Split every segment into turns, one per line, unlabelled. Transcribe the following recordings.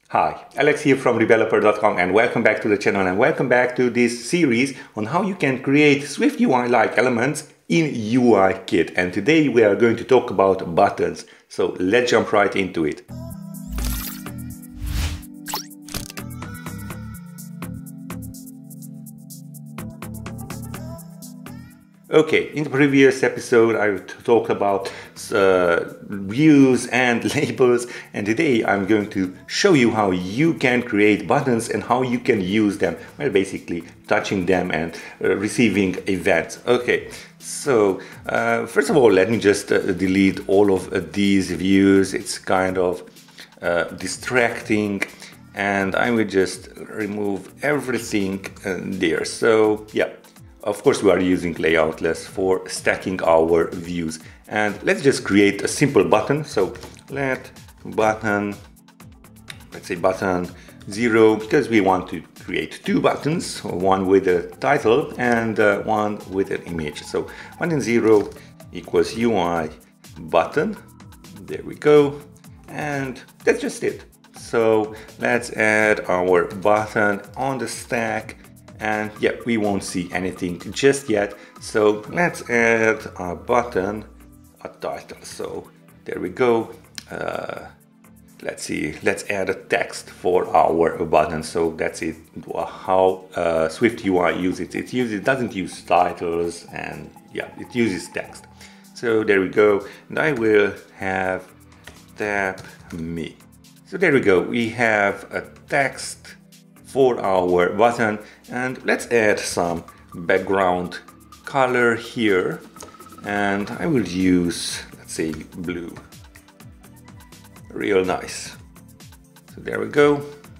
Hi, Alex here from Rebeloper.com and welcome back to the channel and welcome back to this series on how you can create SwiftUI-like elements in UIKit. And today we are going to talk about buttons. So let's jump right into it. Okay, in the previous episode I talked about views and labels, and today I'm going to show you how you can create buttons and how you can use them, well, basically touching them and receiving events. Okay, so first of all, let me just delete all of these views. It's kind of distracting, and I will just remove everything there. So yeah. Of course, we are using layoutless for stacking our views. And let's just create a simple button. So let's say button 0, because we want to create two buttons, one with a title and one with an image. So button 0 equals UI button. There we go. And that's just it. So let's add our button on the stack. And yeah, we won't see anything just yet. So let's add a button, a title. So there we go. Let's see, let's add a text for our button. So that's it, how SwiftUI uses it. It doesn't use titles, and yeah, it uses text. So there we go. And I will have tap me. So there we go. We have a text for our button, and let's add some background color here, and I will use, let's say, blue. Real nice. So there we go.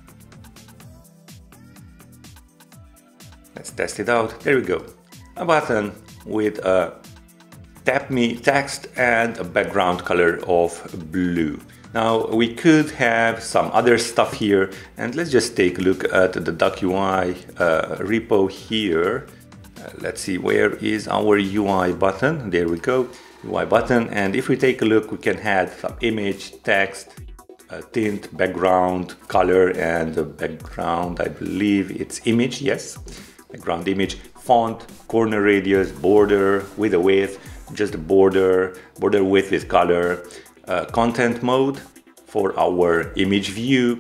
Let's test it out. There we go. A button with a tap me text and a background color of blue. Now we could have some other stuff here, and let's just take a look at the .ui repo here. Let's see, where is our UI button? There we go, UI button. And if we take a look, we can add some image, text, tint, background, color, and the background, I believe it's image, yes. Background image, font, corner radius, border with a width, just a border width with color. Content mode for our image view,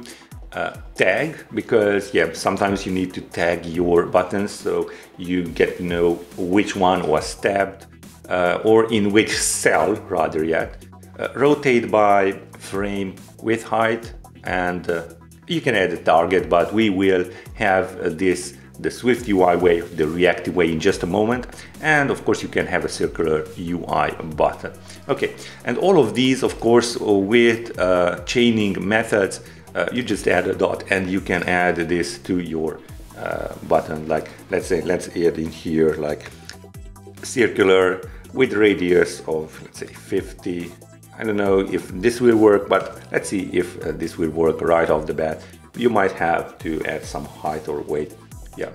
tag, because yeah, sometimes you need to tag your buttons so you get to know which one was tabbed or in which cell rather yet. Rotate by frame width height, and you can add a target, but we will have the SwiftUI way, the reactive way, in just a moment. And of course you can have a circular UI button. Okay, and all of these, of course, with chaining methods, you just add a dot and you can add this to your button. Like, let's say, let's add in here like circular with radius of, let's say, 50. I don't know if this will work, but let's see if this will work right off the bat. You might have to add some height or weight. Yeah,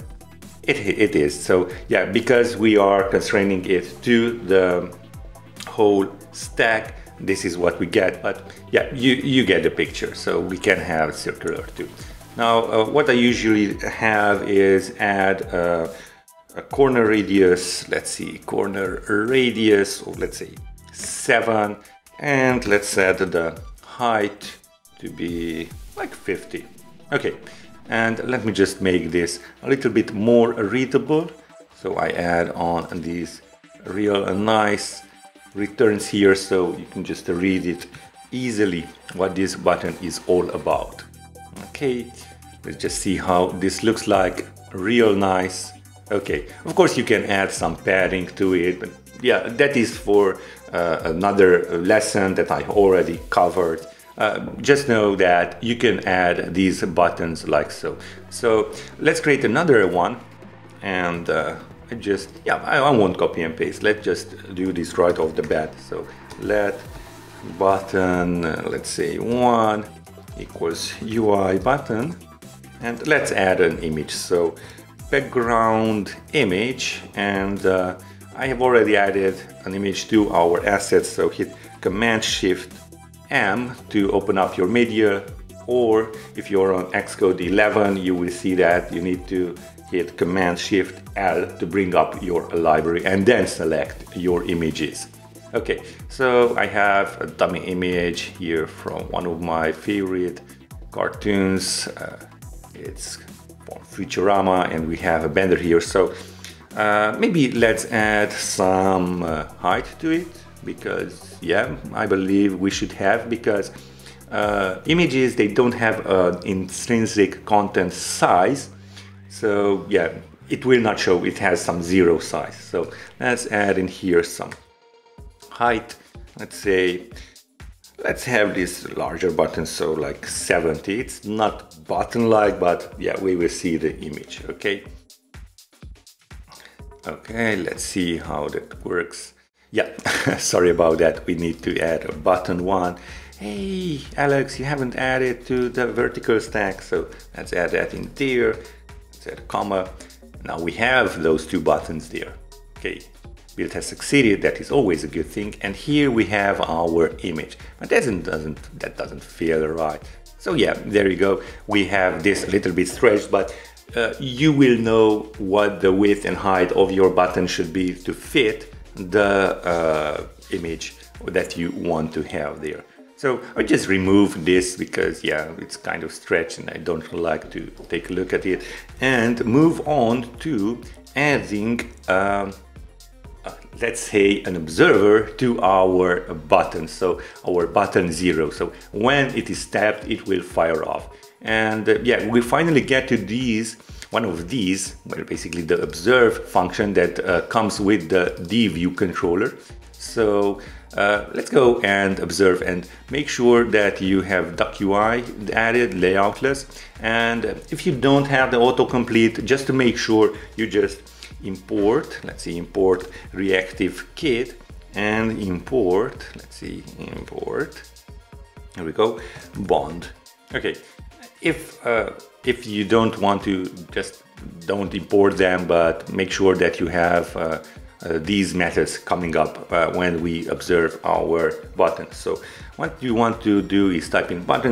it is. So yeah, because we are constraining it to the whole stack, this is what we get. But yeah, you get the picture. So we can have circular too. Now what I usually have is add a corner radius. Let's see, corner radius of, let's say, 7, and let's add the height to be like 50. Okay. And let me just make this a little bit more readable. So I add on these real nice returns here, so you can just read it easily what this button is all about. Okay, let's just see how this looks like. Real nice. Okay, of course you can add some padding to it, but yeah, that is for another lesson that I already covered. Just know that you can add these buttons like so. So let's create another one, and I won't copy and paste. Let's just do this right off the bat. So let button, let's say 1 equals UI button, and let's add an image. So background image, and I have already added an image to our assets. So hit Command Shift M to open up your media or if you're on Xcode 11, you will see that you need to hit Command-Shift-L to bring up your library and then select your images. Okay, so I have a dummy image here from one of my favorite cartoons. It's from Futurama, and we have a banner here. So maybe let's add some height to it, because yeah, I believe we should have, because images, they don't have an intrinsic content size. So yeah, it will not show, it has some zero size. So let's add in here some height. Let's have this larger button, so like 70. It's not button-like, but yeah, we will see the image. Okay, let's see how that works. Yeah, sorry about that, we need to add a button one. Hey Alex, you haven't added to the vertical stack, so let's add that in there. Let's add a comma. Now we have those two buttons there. Okay, build has succeeded, that is always a good thing. And here we have our image, but that doesn't feel right. So yeah, there you go. We have this a little bit stretched, but you will know what the width and height of your button should be to fit the image that you want to have there. So I just remove this because yeah, it's kind of stretched and I don't like to take a look at it, and move on to adding let's say an observer to our button. So our button 0. So when it is tapped, it will fire off. And yeah, we finally get to one of these, well, basically the observe function that comes with the view controller. So let's go and observe and make sure that you have DuckUI added, layoutless. And if you don't have the autocomplete, just to make sure, you just import, let's see, import Reactive Kit and import, let's see, import, here we go, bond. Okay, if you don't want to, just don't import them, but make sure that you have these methods coming up when we observe our button. So what you want to do is type in button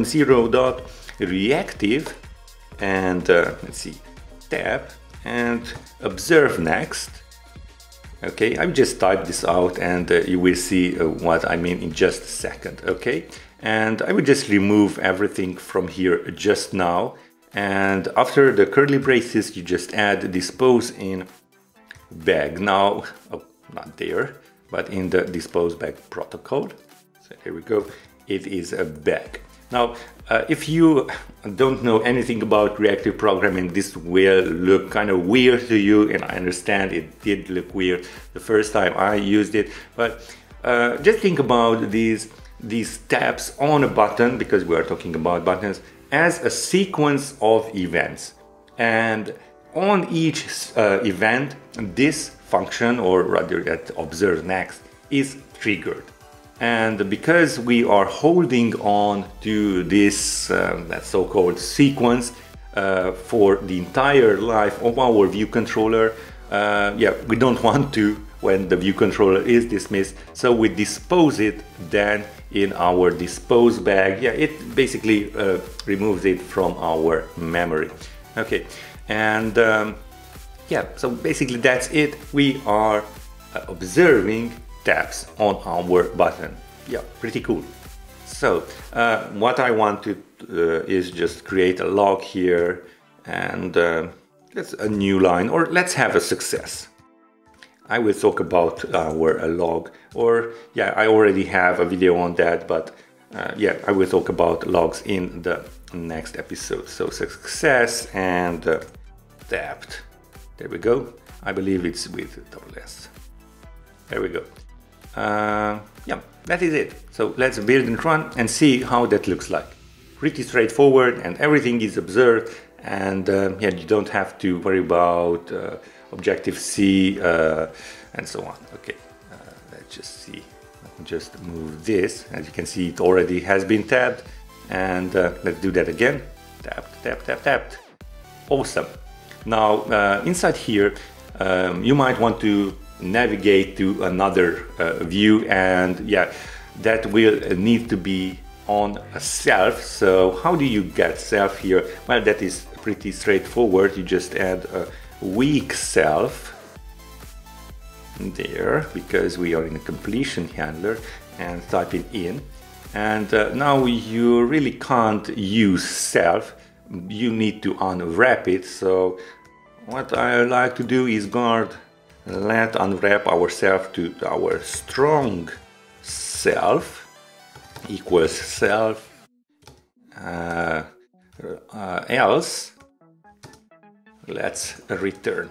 0.reactive and let's see, tap and observe next. Okay, I've just typed this out, and you will see what I mean in just a second. Okay, and I will just remove everything from here just now, and after the curly braces you just add dispose in bag. Now, oh, not there, but in the dispose bag protocol. So here we go, it is a bag. Now, if you don't know anything about reactive programming, this will look kind of weird to you, and I understand it did look weird the first time I used it, but just think about these taps on a button, because we are talking about buttons, as a sequence of events. And on each event, this function, or rather that observe next, is triggered. And because we are holding on to this that so-called sequence for the entire life of our view controller, yeah, we don't want to when the view controller is dismissed, so we dispose it then in our dispose bag. Yeah, it basically removes it from our memory. Okay, and yeah, so basically that's it. We are observing taps on our button. Yeah, pretty cool. So what I want to is just create a log here, and let's a new line, or let's have a success. I will talk about our log, or yeah, I already have a video on that, but yeah, I will talk about logs in the next episode. So success and tapped. There we go. I believe it's with double S. There we go. Yeah, that is it. So let's build and run and see how that looks like. Pretty straightforward, and everything is observed, and yeah, you don't have to worry about Objective-C and so on. Okay, let's just see. Let me just move this. As you can see, it already has been tabbed, and let's do that again. Tapped, tapped, tapped, tapped. Awesome. Now inside here, you might want to navigate to another view, and yeah, that will need to be on a self. So how do you get self here? Well, that is pretty straightforward. You just add a weak self there, because we are in a completion handler, and type it in. And now you really can't use self. You need to unwrap it. So what I like to do is let unwrap ourselves to our strong self equals self else let's return.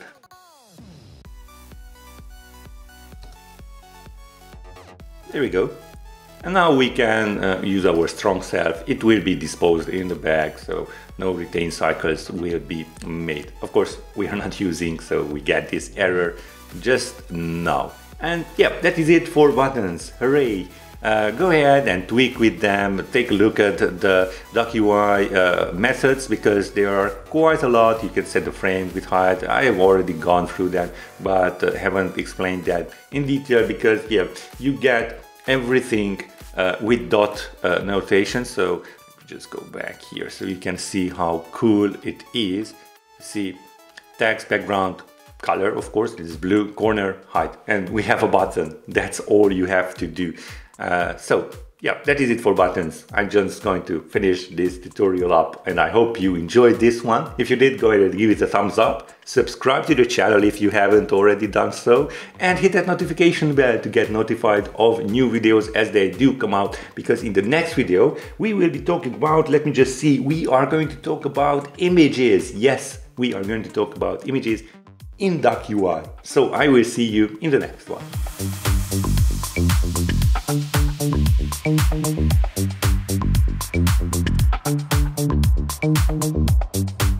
There we go. And now we can use our strong self. It will be disposed in the bag, so no retain cycles will be made. Of course, we are not using, so we get this error just now. And yeah, that is it for buttons. Hooray! Go ahead and tweak with them. Take a look at the DocUI methods, because there are quite a lot. You can set the frame with height. I have already gone through that, but haven't explained that in detail, because yeah, you get everything with dot notation. So just go back here so you can see how cool it is. See, text, background, color, of course, this is blue, corner, height, and we have a button. That's all you have to do. So yeah, that is it for buttons. I'm just going to finish this tutorial up, and I hope you enjoyed this one. If you did, go ahead and give it a thumbs up. Subscribe to the channel if you haven't already done so, and hit that notification bell to get notified of new videos as they do come out, because in the next video we will be talking about, let me just see, we are going to talk about images. Yes, we are going to talk about images in DocUI. So I will see you in the next one.